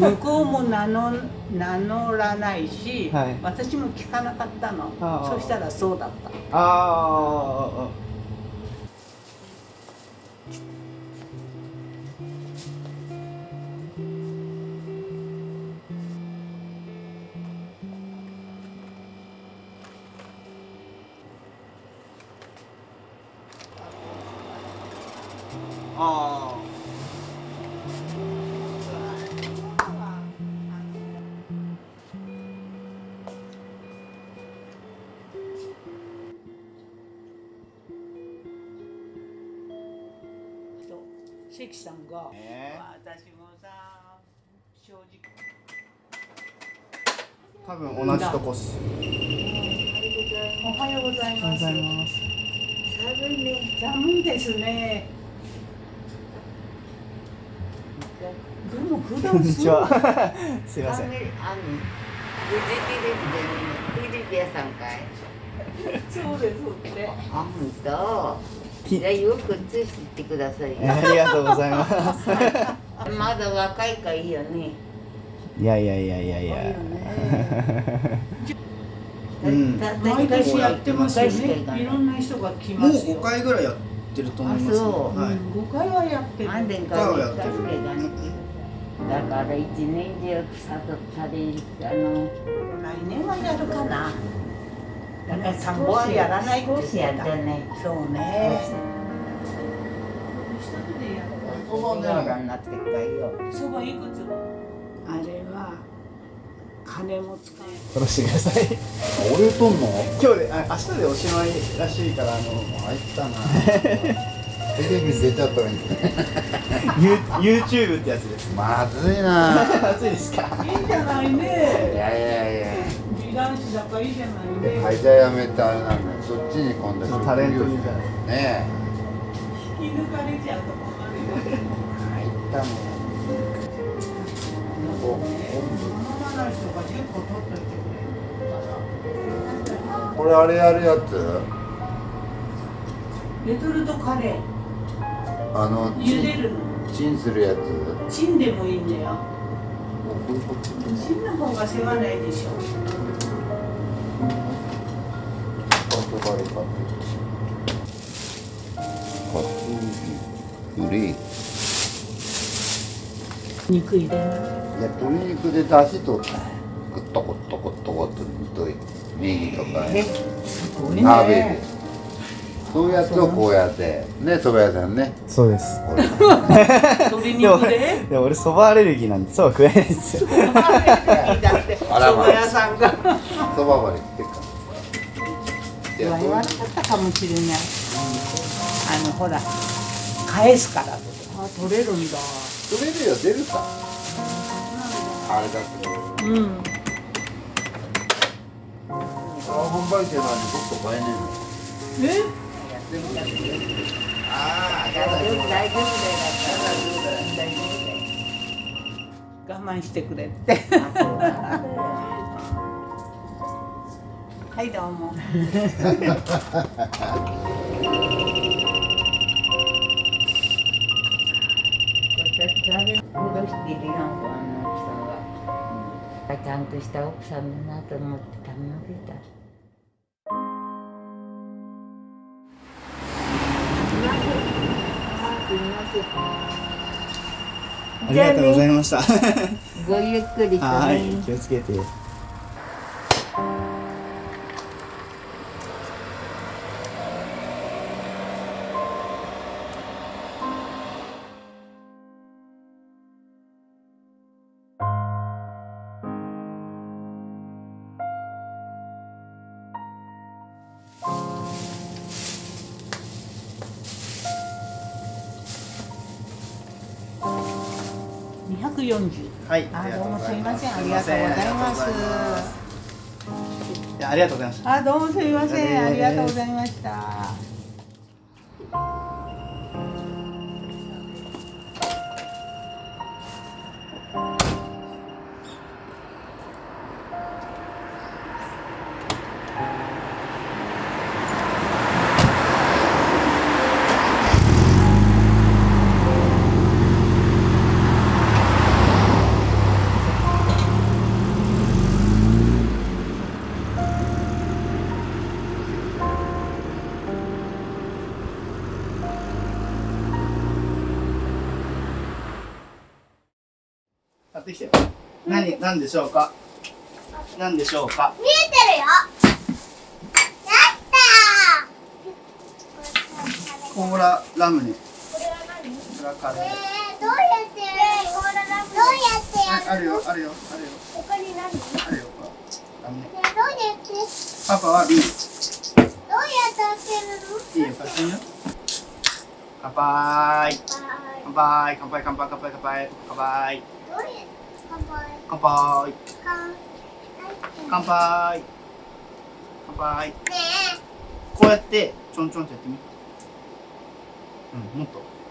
向こうも名乗らないし、 はい、 私も聞かなかったの。そしたらそうだった。 あああ。 関さんが、私もさ、正直多分同じとこっす。 おはようございます。寒いね。寒いですね。でも普段こんにちは。すいません。 フジテレビでテレビ屋さんかい。 そうですね。 あ、本当。じゃあよく映してくださいよ。 ありがとうございます。 まだ若いからいいよね。 いやいやいやいやいや。 毎年やってますよね。いろんな人が来ますよ。 もう5回ぐらいやってると思います。 はい。 5回はやってる。 何年かやってる。だから一年中草とったり来年はやるかな。だから3本はやらないって言ってた。 少しやってね。 そうね。 そばね。になってっかいよ。 そばいくつ？あれは金も使え。 下ろしてください。 俺とんの？ 今日で明日でおしまいらしいから入ったな。テレビ出ちゃったのに。 YouTube ってやつです。 まずいな。 まずいですか。 いいんじゃないね。 いやいやいや。 美男子だからいいじゃないね。 会社辞めてあれなんだよ。そっちに今度タレントにじゃない。 ね引き抜かれちゃうと困るよ。 入ったもん。 女の人が10個取っといてくれる。 これあれやるやつ？ レトルトカレー。茹でるの。 チンするやつ？ チンでもいいんだよ。チンの方が世話ないでしょ。肉入れない。 いや、鶏肉で出汁とグッとコッとコッとコッと煮といて、ネギとかすごいね。 鍋でそういうやつをこうやってね、蕎麦屋さんね。 そうです。 鶏肉で？ でも俺蕎麦アレルギーなんで蕎麦食えないですよ。 蕎麦アレルギーだって蕎麦屋さんが。 蕎麦まで来てるから。 言わなかったかもしれない。ほら返すからとか。取れるんだ。 取れるよ、出るさ。あれだって。販売店なんでちょっと買えねえの。 え？ ああ、大丈夫だよ。 我慢してくれって。はいどうも。 戻しているよ、あの人が。ちゃんとした奥さんだなと思って頼んでた。 ありがとうございました。 ごゆっくりとね。 はい、気をつけて。 240。 はい。 どうもすいません。ありがとうございます。 ありがとうございました。 どうもすいません。ありがとうございました。 ってきてよ。何でしょうか。何でしょうか。 見えてるよ。やったー。 コーララムネ。 これは何？ コーラカレー。 どうやってやる？コーララムネ。どうやってやる？ あるよ、あるよ、あるよ。 他に何？ あるよ、ほら。ラムネ。 どうやって？ パパはビール。 どうやって開けるの？ いいよ、勝手によ。乾杯。乾杯、乾杯、乾杯、乾杯、乾杯、乾杯。 どうやって乾杯？ 乾杯。乾ね杯。乾杯。 え。 こうやってちょんちょんってやってみ。うん、もっと。